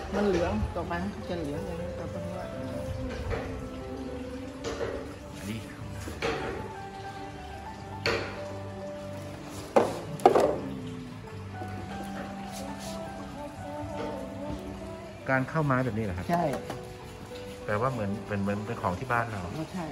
มันเหลืองต่อไปจะเหลืองอย่างนี้ต่อไปว่าอันนี้การเข้าไม้แบบนี้เหรอครับใช่แปลว่าเหมือนเป็นของที่บ้านเราไม่ใช่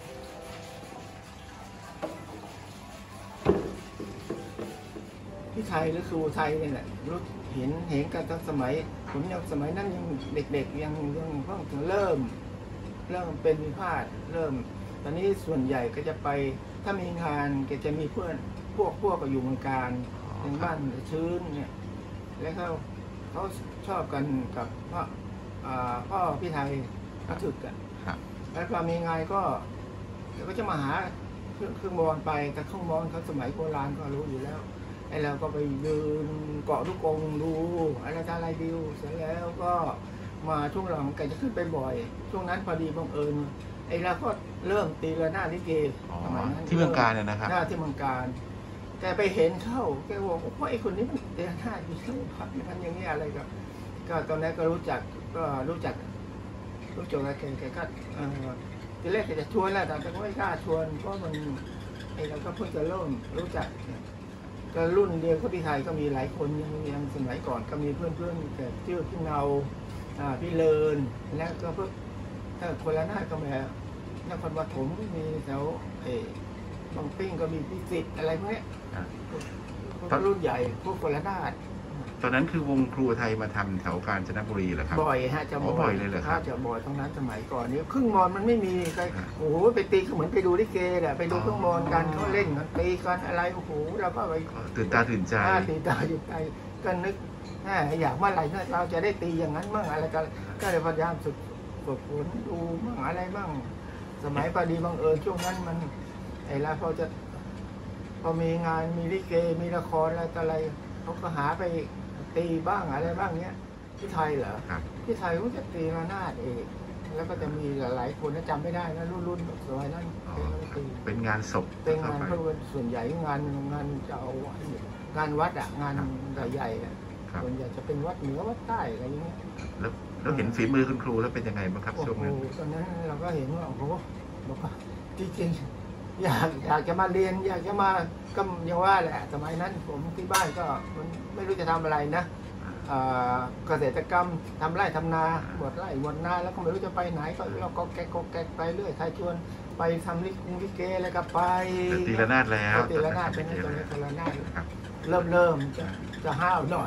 ที่ไทยหรือครูไทยเนี่ยแหละรู้เห็นกันตั้งสมัยผมยังสมัยนั้นยังเด็กๆยังเพิ่งเริ่มเป็นวิพาทเริ่มตอนนี้ส่วนใหญ่ก็จะไปถ้ามีงานก็จะมีเพื่อนพวกก็อยู่เมืองการในบ้านชื้นเนี่ยแล้วเขาชอบกันกับพ่อพี่ไทยก็ถึกกันแล้วก็มีงานก็จะมาหาเครื่องบอลไปแต่เครื่องบอลเขาสมัยโบราณก็รู้อยู่แล้วไอ้เราก็ไปยืนเกาะลูกกงดูอะไรดิวเสร็จแล้วก็มาช่วงหลังแกจะขึ้นไปบ่อยช่วงนั้นพอดีบังเอิญไอ้เราก็เริ่มตีระนาดลิเกที่เมืองการเนี่ยนะครับที่เมืองการแกไปเห็นเข้าแกบอกว่าไอ้คนนี้มันตีระนาดดีทั้งพักมันอย่างนี้อะไรก็ตอนนั้นก็รู้จักแล้วแกก็ทีแรกแกจะชวนแหละแต่ก็ไม่กล้าชวนเพราะมันไอ้เราก็เพิ่งจะเริ่มรู้จักก็รุ่นเดียวกับพี่ไทยก็มีหลายคนยังสมัยก่อนก็มีเพื่อนแต่ชื่อพี่เงาพี่เลินแล้วก็เพิ่งถ้าคนละหน้าก็แบบนครปฐมมีแถวบางปิ้งก็มีพิจิตรอะไรพวกนี้รุ่นใหญ่พวกคนละหน้าตอนนั้นคือวงครูไทยมาทำแถวกาญจนบุรีเหรอครับบ่อยฮะจะบ่อยเลยเหรอครับจะบ่อยตรงนั้นสมัยก่อนนี้ครึ่งมอนมันไม่มีใครโอ้โหไปตีก็เหมือนไปดูลิเกแหละไปดูครึ่งมอนกันเขาเล่นกันตีกันอะไรโอ้โหเราก็ไปตื่นตาตื่นใจก็นึกอยากเมื่อไหร่เราจะได้ตีอย่างนั้นบ้างอะไรก็เลยพยายามฝึกฝนดูบ้างอะไรบ้างสมัยพอดีบังเอิญช่วงนั้นมันไอ้แล้วพอมีงานมีลิเกมีละครอะไรเขาก็หาไปตีบ้างอะไรบ้างเนี้ยที่ไทยเหรอที่ไทยเขาจะตีระนาดเองแล้วก็จะมีหลายคนจำไม่ได้นะรุ่นสมัยนั้นเป็นงานศพเป็นงานเพื่อส่วนใหญ่งานจะเอางานวัดงานใหญ่ส่วนใหญ่จะเป็นวัดเหนือวัดใต้อะไรอย่างเงี้ยแล้วเห็นฝีมือคุณครูแล้วเป็นยังไงบ้างครับช่วงนั้นตอนนั้นเราก็เห็นว่าโอ้โหบอกว่าจริงอยากจะมาเรียนอยากจะมาก็ยังว่าแหละสมัยนั้นผมที่บ้านก็มันไม่รู้จะทำอะไรนะเกษตรกรรมทำไร่ทำนาบวชไร่บวชนาแล้วก็ไม่รู้จะไปไหนก็เราก็แกไปเรื่อยใครชวนไปทำลิเกแล้วก็ไปตีระนาดแล้วตีระนาดเป็นตีระนาดเริ่มจะห้าวหน่อย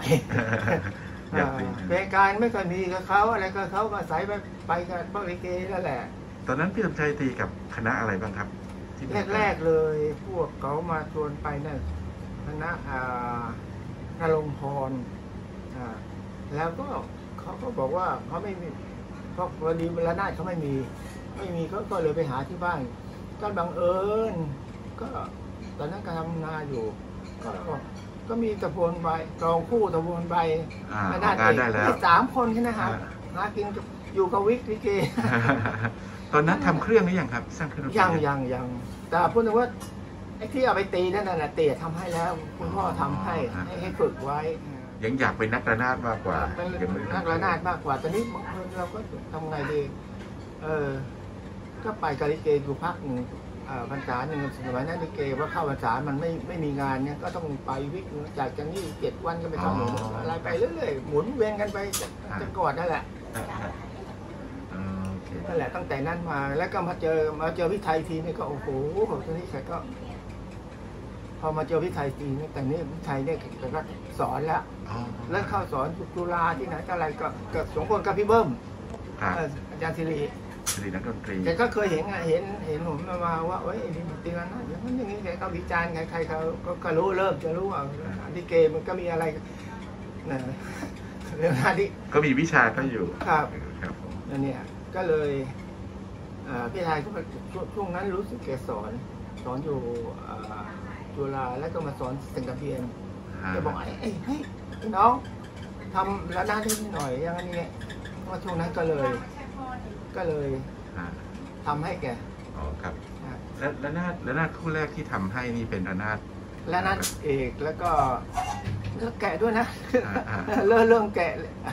เป็นการไม่เคยมีกับเขาอะไรก็เขาก็ใส่ไปกันพวกลิเกนั่นแหละตอนนั้นพี่สมชัยตีกับคณะอะไรบ้างครับแรกเลยพวกเขามาชวนไปนั่นคณะนรงพรแล้วก็เขาก็บอกว่าเขาไม่มีเพราะพอดีระนาดเขาไม่มีก็เลยไปหาที่บ้านก็บังเอิญก็ตอนนั้นก็ทำนาอยู่ก็มีตะพวนใบกองคู่ตะพวนใบระนาดได้แล้ว 3 คนใช่ไหมฮะหากินอยู่กับวิกลิเกตอนนั้นทำเครื่องหรือยังครับสร้างเครื่องยังแต่พูดถึงว่าไอ้ที่เอาไปตีนั่นน่ะเตี๋ยทำให้แล้วคุณพ่อทำให้ฝึกไว้ยังอยากเป็นนักระนาดมากกว่านักระนาดมากกว่าตอนนี้บางคนเราก็ทำไงดีก็ไปกาลิเกอยู่พักหนึ่งพรรษาหนึ่งสมัยนั้นลิเกว่าเข้าพรรษามันไม่มีงานเนี่ยก็ต้องไปวิกจากจังนี่7 วันก็ไปทำอะไรไปเรื่อยๆหมุนเวียนกันไปจะกอดนั่นแหละนั่นแหละตั้งแต่นั้นมาแล้วก็มาเจอพี่ไทยทีนี่ก็โอ้โหตอนนี้ฉันก็พอมาเจอพี่ไทยทีนี่แต่นี่พี่ไทยเนี่ยก็สอนแล้วเข้าสอนจุฬาที่ไหนอะไรก็สองคนกับพี่เบิ้มอาจารย์ศิรินักดนตรีแกก็เคยเห็นผมมาว่าเอ้ยตีละนาดอย่างนี้แกก็วิจารณ์ใครเขาก็รู้เริ่มจะรู้ว่าลิเกมันก็มีอะไรนะเรื่องนี้ก็มีวิชาก็อยู่ครับนั่นเนี่ยก็เลยพี่ไทยก็ช่วงนั้นรู้สึกแกสอนอยู่จุฬาแล้วก็มาสอนเซนกาเพียนแกบอกเฮ้ยน้องทำระนาดให้หน่อยอย่างนี้ว่าช่วงนั้นก็เลยทำให้แกอ๋อครับแล้วระนาดคู่แรกที่ทำให้นี่เป็นระนาดเอกแล้วก็แกะด้วยนะเรื่องแกะส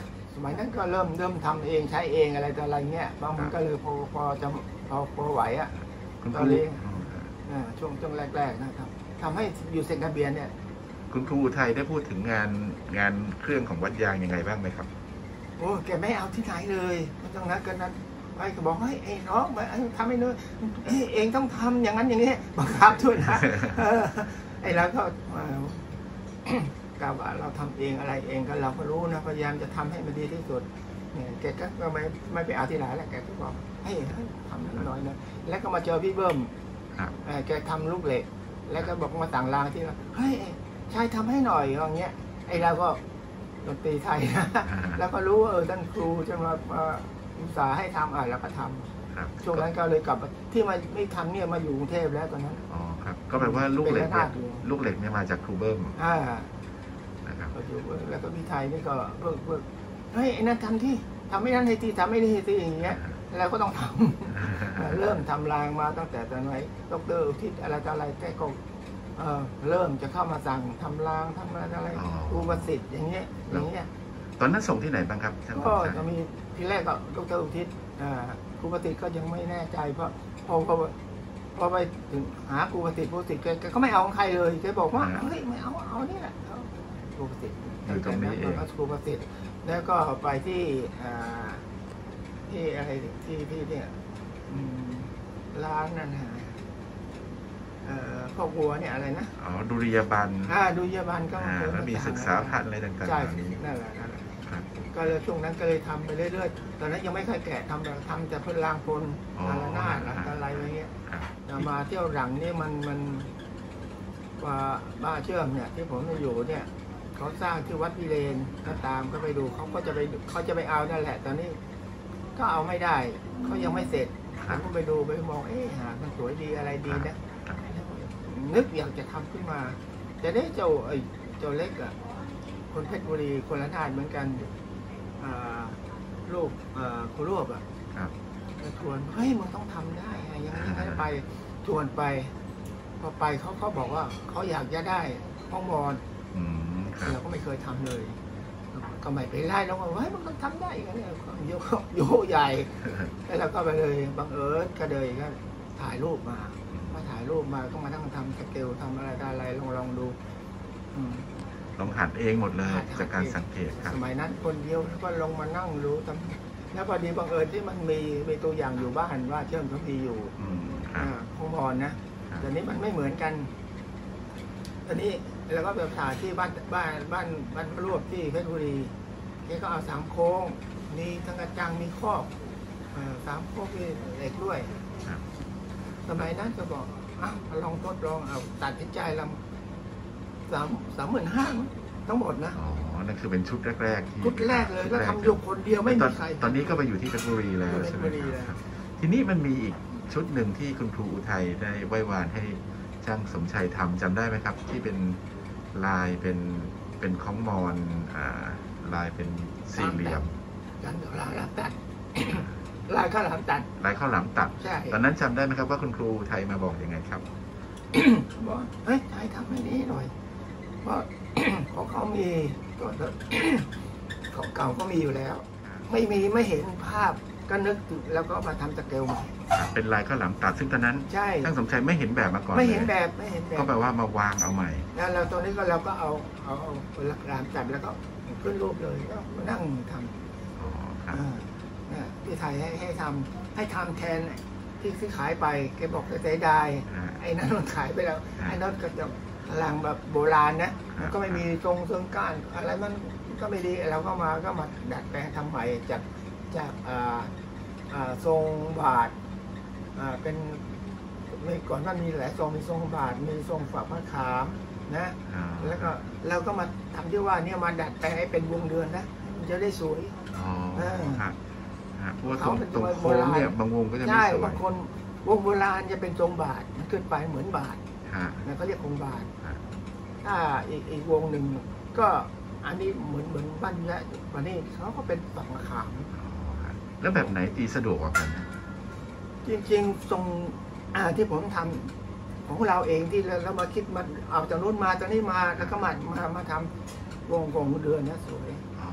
มัยนั้นก็เริ่มทำเองใช้เองอะไรต่ออะไรเงี้ยบางมันก็เลยพอจะพอไหวอ่ะคุณคตรูอนนี้ช่วงแรกๆนะครับทำให้อยู่เซ็นทะเบียนเนี่ยคุณครูอุทัยได้พูดถึงงานเครื่องของวัดยางยังไงบ้างไหมครับโอ้แกไม่เอาที่ไหนเลยมันต้องนัดกันนั้นไอ้ก็บอกให้ไอ้น้องมาทำให้นู้นเองต้องทำอย่างนั้นอย่างนี้บังคับด้วยนะไอ้เราก็กล่าวว่าเราทำเองอะไรเองก็เราก็รู้นะพยายามจะทำให้มันดีที่สุดเนี่ยแกก็ไม่ไปเอาที่ไหนแหละแกก็บอกให้ทำนิดหน่อยนะแล้วก็มาเจอพี่เบิ้มแกทำลูกเหล็กแล้วก็บอกมาสั่งรางที่เราเฮ้ยชายทำให้หน่อยอย่างเงี้ยไอ้เราก็ดนตรีไทยนะแล้วก็รู้ว่าท่านครูจะมาอุตส่าห์ให้ทำแล้วก็ทำช่วงนั้นก็เลยกลับที่มาไม่ทำเนี่ยมาอยู่กรุงเทพแล้วตอนนั้นอ๋อครับก็แปลว่าลูกเหล็กเนี่ยมาจากครูเบิ้มนะครับแล้วก็พี่ไทยนี่ก็เบิกเฮ้ยไอ้นั่นทำที่ทำไม่นั่นให้ที่ทำไม่นี่ให้ที่อย่างเงี้ยเราก็ต้องทำเริ่มทำรางมาตั้งแต่ตอนไหนดร.อุทิศอะไรต่ออะไรแกก็เริ่มจะเข้ามาสั่งทำรางทำอะไรครูประสิทธิ์อย่างเงี้ยตอนนั้นส่งที่ไหนบ้างครับก็จะมีทีแรกก็ดร.อุทิศครูประสิทธิ์ก็ยังไม่แน่ใจเพราะพอไปถึงหาครูประสิทธิ์แกก็ไม่เอาของใครเลยแกบอกว่าเฮ้ยไม่เอานี่แหละครูประสิทธิ์อยู่ตรงนี้เองครูประสิทธิ์แล้วก็ไปที่อะไรที่เนี่ยร้านนั่นฮะพ่อวัวเนี่ยอะไรนะดุริยาบรรณดุริยาบรรณก็แล้วมีศึกษาพันธุ์อะไรต่างๆใช่นั่นแหละก็เลยช่วงนั้นก็เลยทำไปเรื่อยๆตอนนั้นยังไม่ค่อยแกะทำแต่เพื่อล้างพลอะไรหน้าอะไรอะไรเงี้ยมาเที่ยวหลังนี่มันว่าบ้าเชื่อมเนี่ยที่ผมอยู่เนี่ยเขาสร้างที่วัดพิเรนก็ตามก็ไปดูเขาจะไปเอานั่นแหละตอนนี้ก็เอาไม่ได้เขายังไม่เสร็จผมก็ไปดูไปมองหามันสวยดีอะไรดีนะนึกอยากจะทำขึ้นมาจะได้เจ้าเล็กอ่ะคนเพชรบุรีคนละนาดเหมือนกันลูกครูรวบอ่ะชวนเฮ้ยมึงต้องทำได้ยังไม่ไปชวนไปพอไปเขาบอกว่าเขาอยากจะได้ห้องมอนเราก็ไม่เคยทำเลยก็ไม่ไปไล่เราว่าเฮ้ยมันต้องทำได้กันเนี่ยโยใหญ่แล้วเราก็ไปเลยบังเอิญก็เลยก็ถ่ายรูปมาถ่ายรูปมาก็มาทั้งทำสเกลทำอะไรลองดูลองหัดเองหมดเลยจากการสังเกตครับสมัยนั้นคนเดียวแล้วก็ลงมานั่งรู้แล้วพอดีบังเอิญที่มันมีตัวอย่างอยู่บ้านว่าเชื่อมเขามีอยู่ห้องนอนนะแต่นี้มันไม่เหมือนกันตอนนี้แล้วก็แบบถ่ายที่บ้านรวบที่เพชรบุรีนี่ก็เอา3 โค้งมีทั้งกระจังมีครอบ3 โค้งมีเหล็กด้วยสมัยนั้นก็บอกลองทดลองเอาตัดสินใจลำ35,000ทั้งหมดนะนั่นคือเป็นชุดแรกชุดแรกเลยแล้วทำอยู่คนเดียวไม่มีใครตอนนี้ก็ไปอยู่ที่เพชรบุรีแล้วใช่ไหมครับทีนี้มันมีอีกชุดหนึ่งที่คุณครูอุทัยได้ไหว้วานให้ช่างสมชัยทำจำได้ไหมครับที่เป็นลายเป็นค้องมอนลายเป็นสี่เหลี่ยมลายตัดลายข้าวหลามตัดใช่ตอนนั้นจำได้ไหมครับว่าคุณครูอุทัยมาบอกยังไงครับบอกเฮ้ยไทยทำให้นี้หน่อยเพราะของเขามีก่อนของเก่าก็มีอยู่แล้วไม่เห็นภาพก็นึกแล้วก็มาทำสเกลใหม่เป็นลายข้าวหลามตัดซึ่งตอนนั้นใช่ช่างสมชัยไม่เห็นแบบมาก่อนไม่เห็นแบบก็แปลว่ามาวางเอาใหม่แล้วเราตัวนี้ก็เราก็เอาหลามตัดแล้วก็ขึ้นรูปเลยก็มานั่งทำพี่ไทยให้ทำแทนที่ขายไปแกบอกจะเสียดายไอ้นั่นมันขายไปแล้วไอ้นั่นก็จะหลังแบบโบราณนะมันก็ไม่มีทรงเชิงก้านอะไรมันก็ไม่ดีเราก็มาดัดแปลงทำใหม่จากทรงบาทเป็นมีก่อนว่ามีหลายทรงมีทรงบาทมีทรงฝาพระขามนะแล้วก็เราก็มาทำที่ว่าเนี่ยมาดัดแปลงให้เป็นวงเดือนนะมันจะได้สวยเพราะว่าตรงโค้งเนี่ยบางวงก็จะไม่สวยบางคนวงโบราณจะเป็นทรงบาทมันขึ้นไปเหมือนบาทนะเขาเรียกวงบาทถ้าอีกวงหนึ่งก็อันนี้เหมือนบ้านและวันนี้เขาก็เป็นฝักมะขามแล้วแบบไหนตีสะดวกกว่ากันจริงๆทรงที่ผมทำของเราเองที่เรามาคิดมาเอาจากนู้นมาจากนี้มาแล้วก็มาทำวงเดือนนะสวย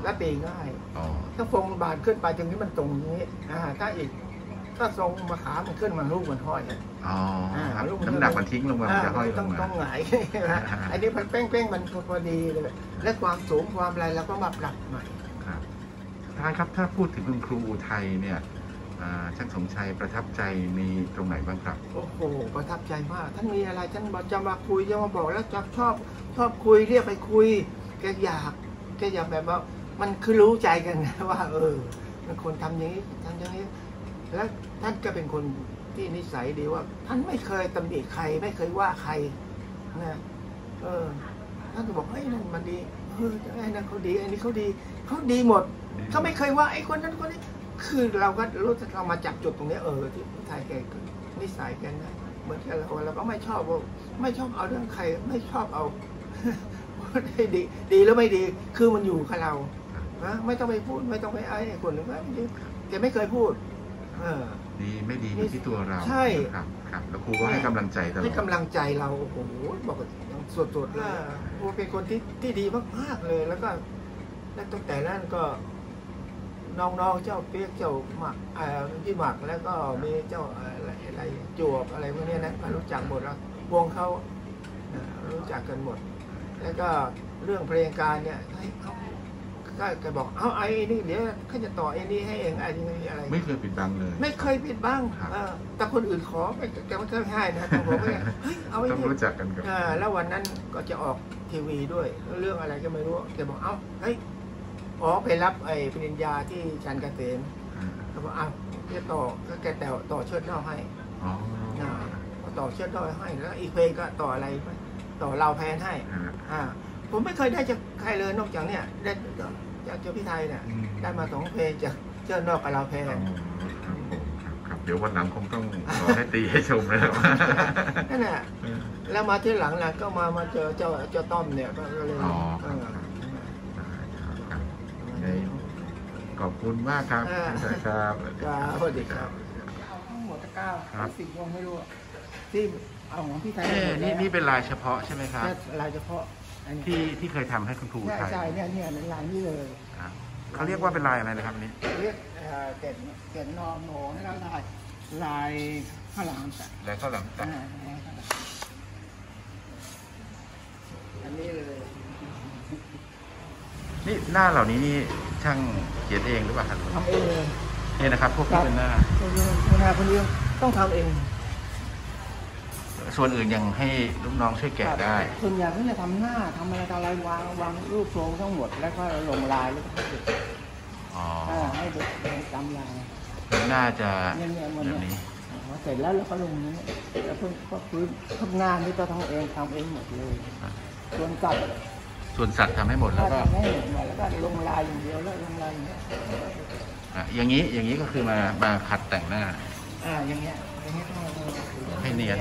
และตีง่ายอ๋อถ้าทรงบานขึ้นไปตรงนี้มันตรงนี้ถ้าอีกถ้าทรงมาขามันขึ้นมันลูกมันห้อยอ๋อครับลูกน้ำหนักมันทิ้งลงมามันจะห้อยลต้องงมาหงายนะอันนี้มันเป้งๆมันพอดีเลยและความสูงความอะไรเราก็มาปรับใหม่ครับท่านครับถ้าพูดถึงคุณครูอุทัยเนี่ยช่างสมชัยประทับใจมีตรงไหนบ้างครับโอ้โหประทับใจมากท่านมีอะไรท่านจะมาคุยจะมาบอกแล้วชอบคุยเรียกไปคุยแกอยากแบบว่ามันคือรู้ใจกันนะว่ามันคนทำอย่างนี้ทำอย่างนี้แล้วท่านก็เป็นคนที่นิสัยดีว่าท่านไม่เคยตำหนิใครไม่เคยว่าใครนะท่านก็บอกไอ้นั่นมันดีไอ้นั่นเขาดีไอ้นี่เขาดีหมดเขาไม่เคยว่าไอ้คนนั้นคนนี้คือเราก็รู้เรามาจับจุดตรงนี้ที่ผู้ชายแกนิสัยกันนะเหมือนกันเราก็ไม่ชอบเอาเรื่องใครไม่ชอบเอาให้ดีแล้วไม่ดีคือมันอยู่กับเรานะไม่ต้องไปพูดไม่ต้องไปไอ้คนหนึ่งแกไม่เคยพูดดีไม่ดีอยู่ที่ตัวเราใช่ครับแล้วครูก็ให้กำลังใจตลอดให้กำลังใจเราโอ้โหบอกสุดๆเลยครูเป็นคนที่ดีมากๆเลยแล้วก็ตั้งแต่นั้นก็น้องๆเจ้าเปียกเจ้าหมักพี่หมักแล้วก็มีเจ้าอะไรจวบอะไรพวกนี้นะรู้จักหมดแล้ววงเขารู้จักกันหมดแล้วก็เรื่องเพลงการเนี่ยให้เขาก็แกบอกไอ้นี่เดี๋ยวเขาจะต่อไอ้นี่ให้เองไอ้นี่อะไรไม่เคยปิดบังเลยไม่เคยปิดบังแต่คนอื่นขอแกไม่เคยให้นะแต่ผมเนี่ยเอาไว้ต้องรู้จักกันกับแล้ววันนั้นก็จะออกทีวีด้วยเรื่องอะไรก็ไม่รู้แกบอกเฮ้ยไปรับไอ้ปริญญาที่ชันเกษมเขาบอกจะแกต่อเชิดนอกให้ต่อเชิดนอกให้แล้วอีกเพลงก็ต่ออะไรต่อเราแพนให้ผมไม่เคยได้จากใครเลยนอกจากเนี่ยได้จากเจ้าพี่ไทยเนี่ยได้มา2 เพลงจากเชิดนอกกับเราแพนครับเดี๋ยววันหลังคงต้องขอให้ตีให้ชมนะครับนั่นแหละแล้วมาที่หลังก็มาเจอเจ้าต้อมเนี่ยก็เลยขอบคุณมากครับครับสวัสดีครับทั้งหมด9 10 วงไม่รู้ที่เอาของพี่ไทยนี่เป็นลายเฉพาะใช่ไหมครับลายเฉพาะที่เคยทำให้คุณครูไทยใช่เนี่ยลายนี้เลยเขาเรียกว่าเป็นลายอะไรนะครับนี้เรียกเกล็ดนอโหนแล้วลายข้าวหลามตัดลายข้าวหลามตัดอันนี้เลยนี่หน้าเหล่านี้นี่ช่างเขียนเองหรือเปล่าครับทำเองเลยนี่นะครับพวกที่เป็นหน้าคนเดียวต้องทำเองส่วนอื่นยังให้ลูกน้องช่วยแกะได้ส่วนใหญ่ก็จะทำหน้าทำอะไรวางรูปทรงทั้งหมดแล้วก็ลงลายแล้วก็ให้เด็กจำลายน่าจะแบบนี้เสร็จแล้วก็ลงนี้แล้วเพิ่งก็ทุกงานนี่ก็ทำเองหมดเลยส่วนสัตว์ทำให้หมดแล้วก็ลงลายอย่างเดียวแล้วลงลายอย่างนี้ก็คือมาขัดแต่งหน้าอย่างเงี้ยให้เนียน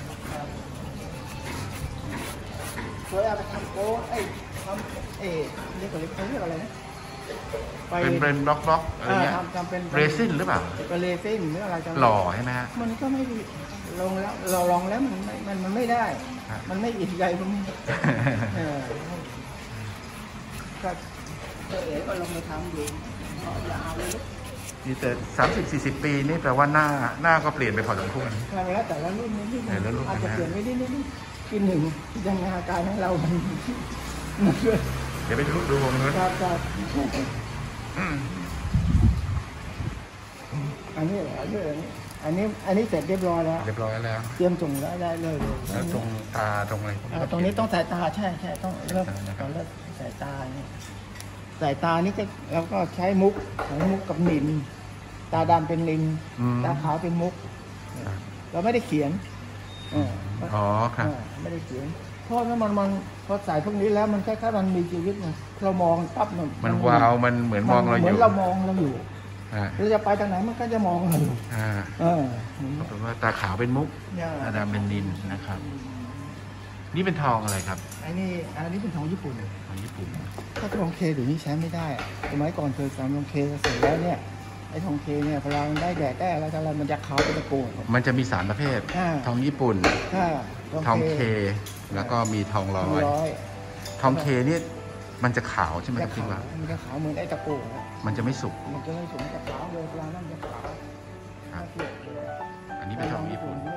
เคยเอาไปทำโค้ดทำเรียกอะไรนะเป็นบล็อกอะไรเงี้ยทำเป็นเรซินหรือเปล่าเป็นเรซินหรืออะไรหล่อใช่ไหมฮะมันก็ไม่ลงแล้วเราลองแล้วมันไม่ได้มันไม่อิ่มใจมันก็ลงไปทำดูอย่าเอาเลยนี่แต่30-40 ปีนี่แปลว่าหน้าก็เปลี่ยนไปพอสมควรแล้วแต่ละรุ่นนี้อาจจะเปลี่ยนไม่ได้นิดกินหนึ่งยังอาการของเราเดี๋ยวไปดูวงนู้นอันนี้เสร็จเรียบร้อยแล้วเตรียมส่งได้เลยแล้วตรงตาตรงอะไรตรงนี้ต้องสายตาใช่ต้องเริ่มสายตาเนี่ยสายตานี่เราก็ใช้มุกกับนิลตาดำเป็นลิงตาขาวเป็นมุกเราไม่ได้เขียนครับไม่ได้เขียนเพราะมันพอใส่พวกนี้แล้วมันแค่มันมีชีวิตเรามองปั๊บมันวาวมันเหมือนมองเราอยู่เหมือนเรามองเราอยู่เราจะไปทางไหนมันก็จะมองเราอยู่แปลว่าตาขาวเป็นมุกตาดำเป็นนิลนะครับนี่เป็นทองอะไรครับอันนี้เป็นทองญี่ปุ่นถ้าทองเคเดี๋ยวนี้ใช้ไม่ได้สมัยก่อนเคยทำทองเคเสร็จแล้วเนี่ยไอ้ทองเคเนี่ยพอเราได้แดดได้อะไรมันจะขาวเป็นตะโกนมันจะมี3 ประเภททองญี่ปุ่นทองเคแล้วก็มีทองร้อยทองเคนี่มันจะขาวใช่ไหมมันคจะรับคิดขาวว่ามันจะขาวเหมือนไอ้ตะโกครับมันจะไม่สุกมันจะไม่สูงมันจะขาวเลยปลานั่นจะขาวครับน่าเกลียดเลยอันนี้เป็นทองญี่ปุ่นไม่